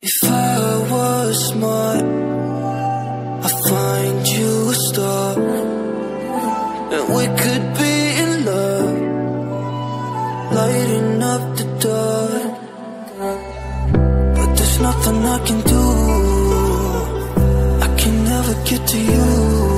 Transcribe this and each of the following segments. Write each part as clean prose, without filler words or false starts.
If I was smart, I'd find you a star, and we could be in love, lighting up the dark. But there's nothing I can do, I can never get to you.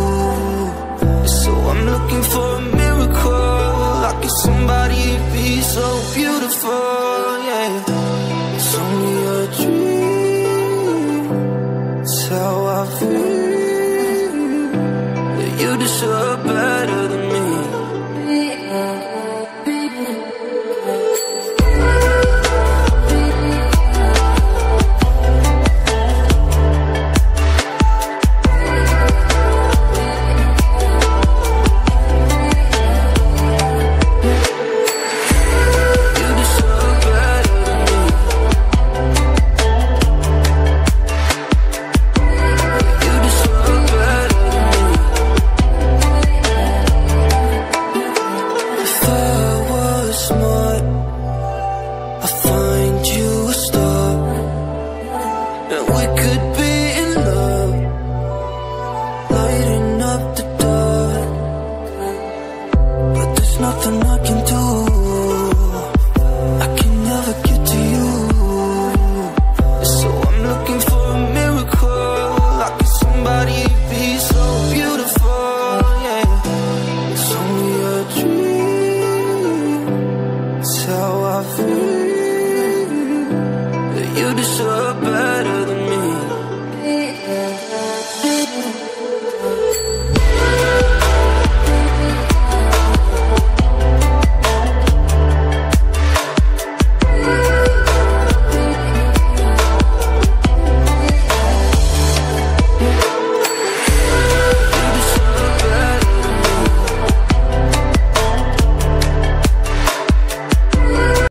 So I'm looking for a miracle, like if somebody be so beautiful, yeah. It's only a dream, it's how I feel, that you deserve better than me. Nothing I can do, I can never get to you. So I'm looking for a miracle, like if somebody be so beautiful, yeah. It's only a dream, it's how I feel, that you deserve better